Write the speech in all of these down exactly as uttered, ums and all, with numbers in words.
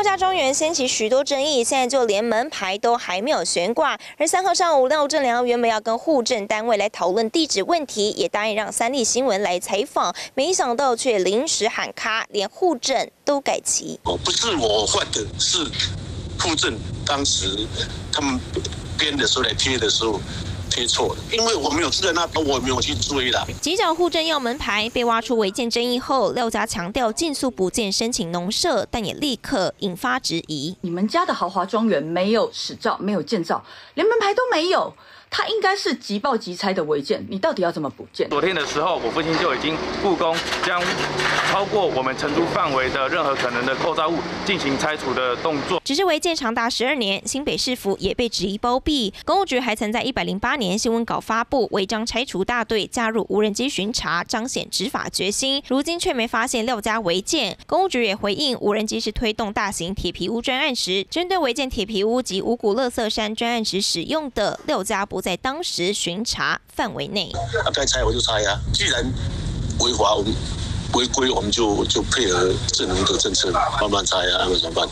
廖家庄园掀起许多争议，现在就连门牌都还没有悬挂。而三号上午，廖正良原本要跟户政单位来讨论地址问题，也答应让三立新闻来采访，没想到却临时喊卡，连户政都改期。 哦，不是我换的，是户政当时他们编的时候来贴的时候。 贴错了，因为我没有住在那边，我也没有去追啦。 急找户政要门牌被挖出违建争议后，廖家强调尽速补件申请农舍，但也立刻引发质疑。 你们家的豪华庄园没有使照，没有建照，连门牌都没有。 它应该是即报即拆的违建，你到底要怎么补件？ 昨天的时候，我父亲就已经雇工将超过我们承租范围的任何可能的构造物进行拆除的动作。 只是违建长达十二年，新北市府也被质疑包庇。公务局还曾在一百零八年新闻稿发布，违章拆除大队加入无人机巡查，彰显执法决心。如今却没发现廖家违建。公务局也回应，无人机是推动大型铁皮屋专案时，针对违建铁皮屋及五股垃圾山专案时使用的，廖家不 在当时巡查范围内， 啊，该拆我就拆啊！既然违法，我们违规，我们就就配合政府的政策，慢慢拆啊，那怎么办？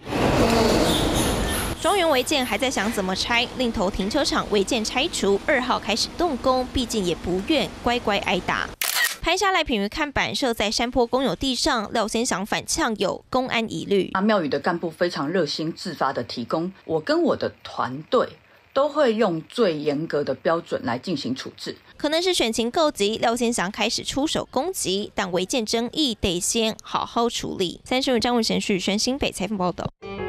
庄园违建还在想怎么拆，另头停车场违建拆除，二号开始动工，毕竟也不愿乖乖挨打。 拍下赖品妤看板设在山坡公有地上，廖先祥反呛有公安疑虑。 啊，庙宇的干部非常热心自发的提供，我跟我的团队 都会用最严格的标准来进行处置。 可能是选情够急，廖先祥开始出手攻击，但违建争议得先好好处理。三十五张文神旭宣新北采访报道。